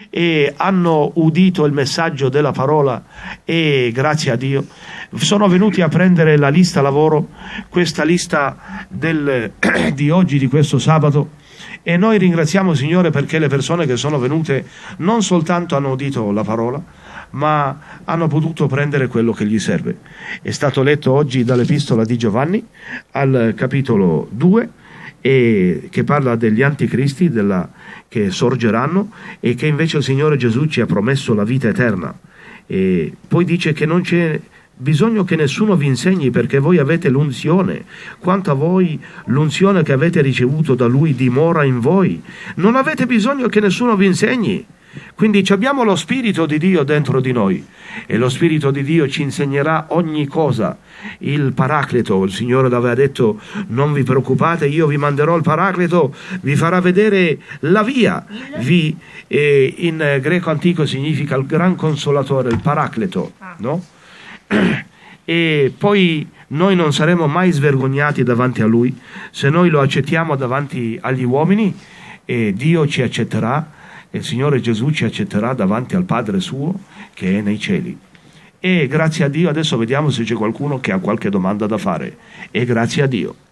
e hanno udito il messaggio della parola e grazie a Dio sono venuti a prendere la lista lavoro, questa lista di oggi, di questo sabato, e noi ringraziamo il Signore perché le persone che sono venute non soltanto hanno udito la parola, ma hanno potuto prendere quello che gli serve. È stato letto oggi dall'Epistola di Giovanni al capitolo 2, che parla degli anticristi che sorgeranno e che invece il Signore Gesù ci ha promesso la vita eterna. E poi dice che non c'è bisogno che nessuno vi insegni perché voi avete l'unzione. Quanto a voi, l'unzione che avete ricevuto da Lui dimora in voi. Non avete bisogno che nessuno vi insegni. Quindi abbiamo lo Spirito di Dio dentro di noi e lo Spirito di Dio ci insegnerà ogni cosa. Il Paracleto, il Signore l'aveva detto: non vi preoccupate, io vi manderò il Paracleto, vi farà vedere la via. In greco antico significa il gran consolatore, il Paracleto, no? E poi noi non saremo mai svergognati davanti a Lui se noi lo accettiamo davanti agli uomini, e Dio ci accetterà. Il Signore Gesù ci accetterà davanti al Padre suo che è nei cieli. E grazie a Dio, adesso vediamo se c'è qualcuno che ha qualche domanda da fare. E grazie a Dio.